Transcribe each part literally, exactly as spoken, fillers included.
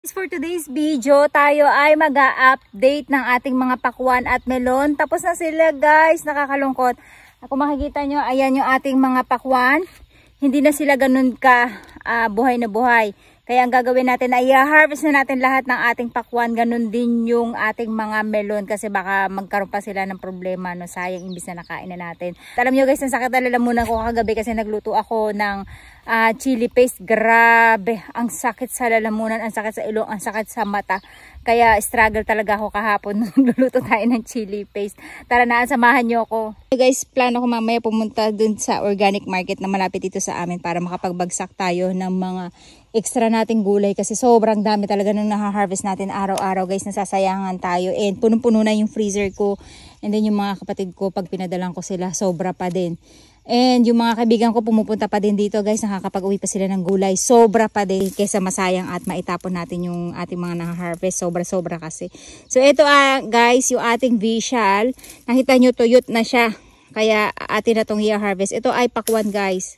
For today's video, tayo ay mag-a-update ng ating mga pakwan at melon. Tapos na sila guys, nakakalungkot. Kung makikita nyo, ayan yung ating mga pakwan. Hindi na sila ganun ka uh, buhay na buhay. Kaya ang gagawin natin ay i-harvest na natin lahat ng ating pakwan. Ganun din yung ating mga melon kasi baka magkaroon pa sila ng problema. No? Sayang imbis na nakain na natin. Alam nyo guys, ang sakit na lalamunan ko kagabi kasi nagluto ako ng uh, chili paste. Grabe, ang sakit sa lalamunan, ang sakit sa ilong, ang sakit sa mata. Kaya struggle talaga ako kahapon nung nagluluto tayo ng chili paste. Tara na, samahan nyo ako. Hey guys, plano ko mamaya pumunta dun sa organic market na malapit dito sa amin para makapagbagsak tayo ng mga extra nating gulay kasi sobrang dami talaga nung naha-harvest natin araw-araw guys, nasasayangan tayo and punong-puno na yung freezer ko and then yung mga kapatid ko pag pinadalan ko sila sobra pa din and yung mga kaibigan ko pumupunta pa din dito guys, nakakapag-uwi pa sila ng gulay, sobra pa din kaysa masayang at maitapon natin yung ating mga naha-harvest, sobra-sobra kasi. So ito ah, guys, yung ating visual, nakita nyo tuyot na siya kaya atin na tong i-harvest. Ito ay pakwan guys.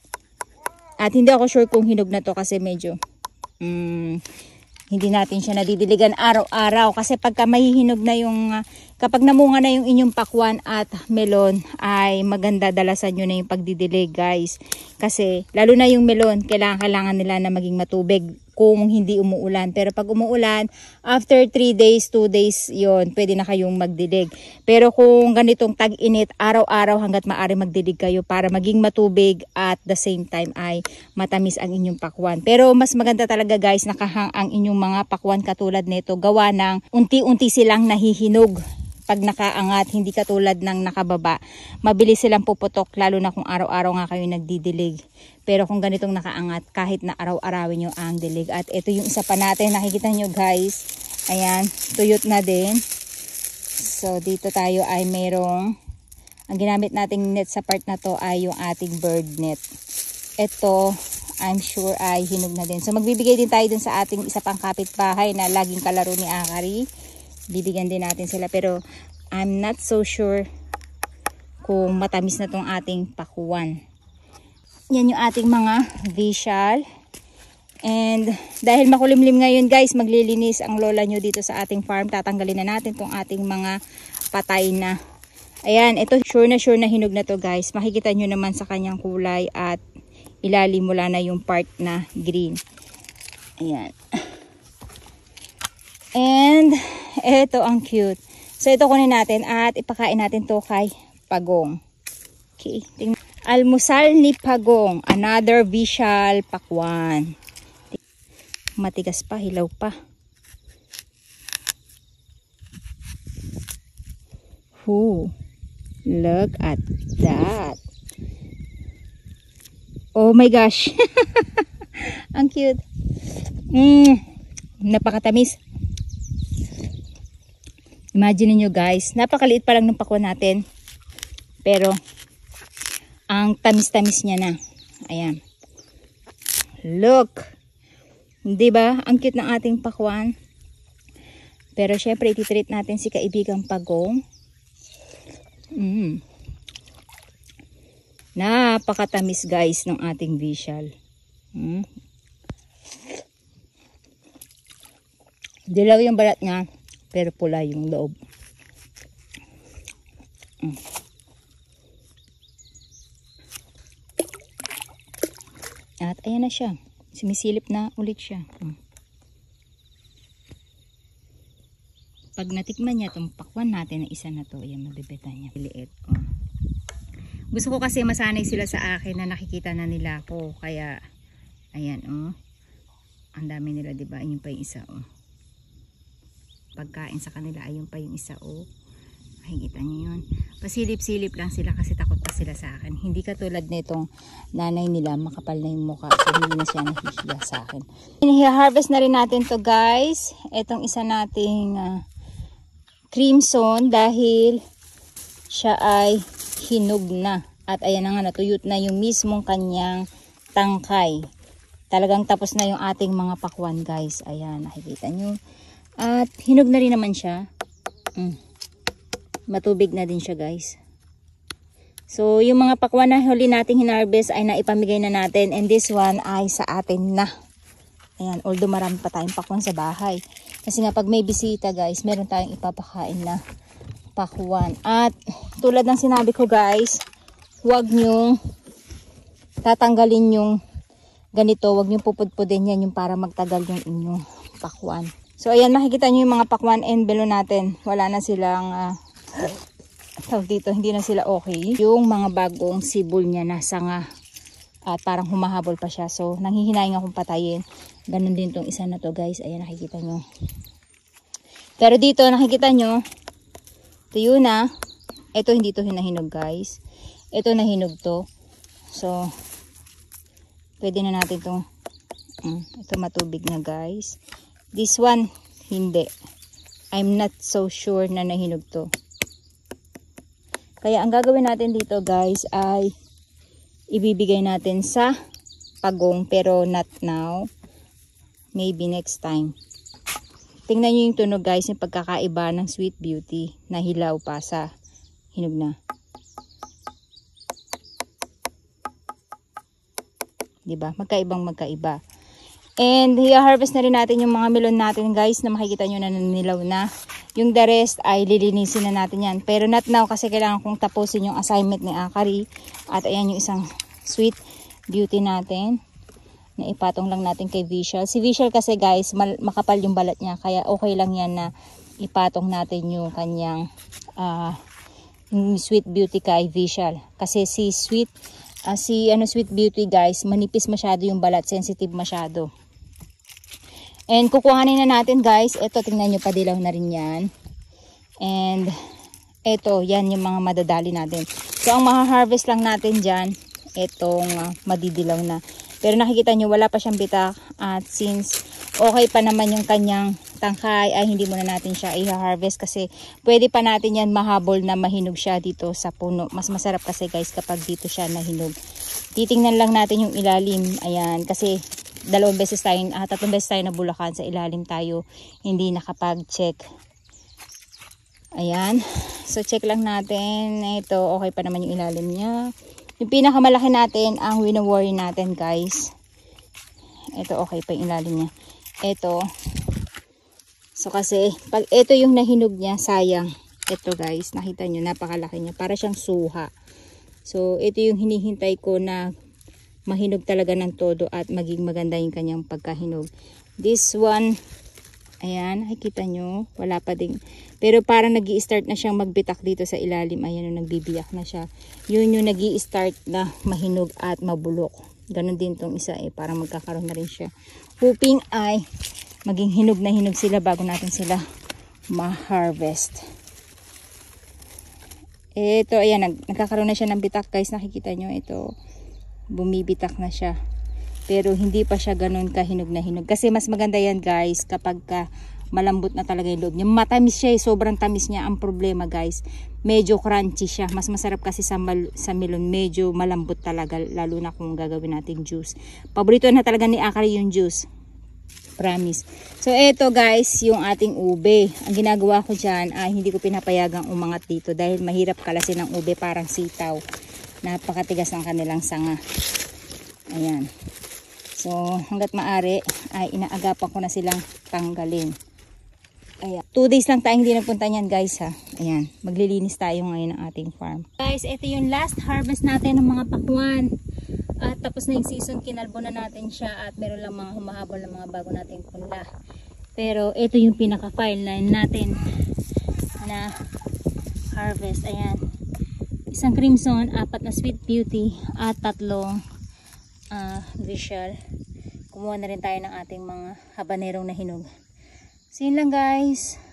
At hindi ako sure kung hinog na to kasi medyo um, hindi natin siya nadidiligan araw-araw. Kasi pagka mahihinog na yung, uh, kapag namunga na yung inyong pakwan at melon, ay maganda dalasan nyo na yung pagdidilig guys. Kasi lalo na yung melon, kailangan-kailangan nila na maging matubig kung hindi umuulan. Pero pag umuulan, after three days, two days, yon pwede na kayong magdilig. Pero kung ganitong tag-init, araw-araw hanggat maaari magdilig kayo para maging matubig at the same time ay matamis ang inyong pakwan. Pero mas maganda talaga guys, nakahang ang inyong mga pakwan katulad nito. Gawa ng unti-unti silang nahihinog pag nakaangat, hindi katulad ng nakababa. Mabilis silang puputok lalo na kung araw-araw nga kayo nagdidilig. Pero kung ganitong nakaangat, kahit na araw-arawin nyo ang dilig. At ito yung isa pa natin, nakikita nyo guys. Ayan, tuyot na din. So dito tayo ay merong, ang ginamit nating net sa part na to ay yung ating bird net. Ito, I'm sure ay hinog na din. So magbibigay din tayo dun sa ating isa pang kapitbahay na laging kalaro ni Akari. Bibigyan din natin sila pero I'm not so sure kung matamis na tong ating pakuwan. Yan yung ating mga visual. And dahil makulimlim ngayon guys, maglilinis ang lola nyo dito sa ating farm. Tatanggalin na natin tong ating mga patay na. Ayan, ito sure na sure na hinog na to guys. Makikita nyo naman sa kanyang kulay at ilalim mula na yung part na green. Ayan. And eto ang cute. So ito kunin natin at ipakain natin to kay Pagong. Okay, tingnan. Almusal ni Pagong, another visual pakwan. Matigas pa, hilaw pa. Ooh, look at that. Oh my gosh. Ang cute. Mm, napakatamis. Imagine niyo guys, napakaliit pa lang ng pakwan natin. Pero ang tamis-tamis niya na. Ayan. Look. 'Di ba? Ang cute ng ating pakwan. Pero syempre ititreat natin si kaibigang Pagong. Mm. Napakatamis guys ng ating visual. Mm. Dilaw yung balat niya. Pero pula yung loob. Mm. At ayan na siya. Sumisilip na ulit siya. Mm. Pag natikman niya itong pakwan natin na isa na to, ayan, mabibeta niya. Liit. Oh. Gusto ko kasi masanay sila sa akin na nakikita na nila ako. Kaya, ayan, oh. Ang dami nila, diba? Ayun pa yung isa, oh. Pagkain sa kanila, ayun pa yung isa, oh. Makikita niyo yun. Pasilip-silip lang sila kasi takot pa sila sa akin. Hindi katulad nitong nanay nila, makapal na yung mukha. So hindi na siya nahihiya sa akin. I-harvest na rin natin to guys. Itong isa nating uh, crimson dahil siya ay hinog na. At ayan na nga, natuyot na yung mismong kanyang tangkay. Talagang tapos na yung ating mga pakwan guys. Ayan, nakikita nyo. At hinog na rin naman siya. Mm. Matubig na din siya guys. So yung mga pakwan na huli nating hinarvest ay naipamigay na natin. And this one ay sa atin na. Ayan, although marami pa tayong pakwan sa bahay. Kasi nga pag may bisita guys, meron tayong ipapakain na pakwan. At tulad ng sinabi ko guys, huwag nyong tatanggalin yung ganito, huwag nyong pupudpudin yan yung para magtagal yung inyong pakwan. So ayan, makikita nyo yung mga pakwan and below natin. Wala na silang uh, tawag dito, hindi na sila okay. Yung mga bagong sibol niya na sanga at parang humahabol pa siya. So nanghihinayang akong patayin. Ganun din tong isa na to guys. Ayan, nakikita nyo. Pero dito nakikita nyo, tuyo na. Ito hindi to hinahinog guys. Ito nahinog to. So pwede na natin itong um, ito matubig na guys. This one hindi. I'm not so sure na nahinog to. Kaya ang gagawin natin dito guys ay ibibigay natin sa pagong, pero not now. Maybe next time. Tingnan nyo yung tunog guys, yung pagkakaiba ng Sweet Beauty na hilaw pa sa hinog na. Diba? Magkaibang magkaiba. And i-harvest na rin natin yung mga melon natin guys na makikita nyo na nanilaw na. Yung the rest ay lilinisin na natin yan. Pero not now kasi kailangan kong tapusin yung assignment ni Akari. At ayan yung isang Sweet Beauty natin. Na ipatong lang natin kay Visual. Si Visual kasi guys, makapal yung balat niya. Kaya okay lang yan na ipatong natin yung kanyang uh, yung Sweet Beauty kay Visual. Kasi si Sweet, uh, si ano, Sweet Beauty guys, manipis masyado yung balat. Sensitive masyado. And kukuhanin na natin guys. Ito, tingnan nyo, padilaw na rin yan. And ito, yan yung mga madadali natin. So ang maha-harvest lang natin dyan, itong uh, madidilaw na. Pero nakikita nyo, wala pa siyang bitak. At since okay pa naman yung kanyang tangkay, ay hindi muna natin siya i-harvest. Kasi pwede pa natin yan mahabol na mahinog siya dito sa puno. Mas masarap kasi guys kapag dito siya nahinog. Titingnan lang natin yung ilalim. Ayan, kasi dalawang beses tayo, ah, tatlong beses tayo na Bulacan, sa ilalim tayo hindi nakapag-check. Ayan. So check lang natin. Ito, okay pa naman yung ilalim niya. Yung pinakamalaki natin, ang wino-worry natin guys. Ito, okay pa yung ilalim niya. Ito. So kasi, pag ito yung nahinog niya, sayang. Ito guys, nakita nyo, napakalaki niya. Para siyang suha. So ito yung hinihintay ko na mahinog talaga ng todo at maging maganda yung kanyang pagkahinog. This one, ayan, nakikita nyo, wala pa din. Pero parang nag-i-start na siyang magbitak dito sa ilalim. Ayan, yung nagbibiyak na siya. Yun yung nag-i-start na mahinog at mabulok. Ganon din tong isa eh, parang magkakaroon na rin siya. Hoping ay maging hinog na hinog sila bago natin sila ma-harvest. Ito, ayan, nag nagkakaroon na siya ng bitak guys, nakikita nyo, ito. Bumibitak na siya, pero hindi pa siya ganun kahinog na hinog, kasi mas maganda yan guys kapag ka malambot na talaga yung loob niya. Matamis siya eh, sobrang tamis niya. Ang problema guys, medyo crunchy siya. Mas masarap kasi sa, sa melon, medyo malambot talaga, lalo na kung gagawin natin juice. Paborito na talaga ni Akari yung juice, promise. So eto guys, yung ating ube. Ang ginagawa ko dyan ay hindi ko pinapayagang umangat dito dahil mahirap kalasin ng ube, parang sitaw. Napakatigas ng kanilang sanga. Ayan. So, hanggat maaari, ay inaagapan ko na silang tanggalin. Ayan. Two days lang tayong hindi nagpunta niyan guys ha. Ayan. Maglilinis tayo ngayon ng ating farm. Guys, ito yung last harvest natin ng mga pakwan. At tapos na yung season, kinalbo na natin siya. At meron lang mga humahabol ng mga bago nating punla. Pero ito yung pinaka-file line natin na harvest. Ayan. Isang crimson, apat na Sweet Beauty, at tatlong uh, Visual. Kumuha na rin tayo ng ating mga habanerong na hinog. So yun lang guys.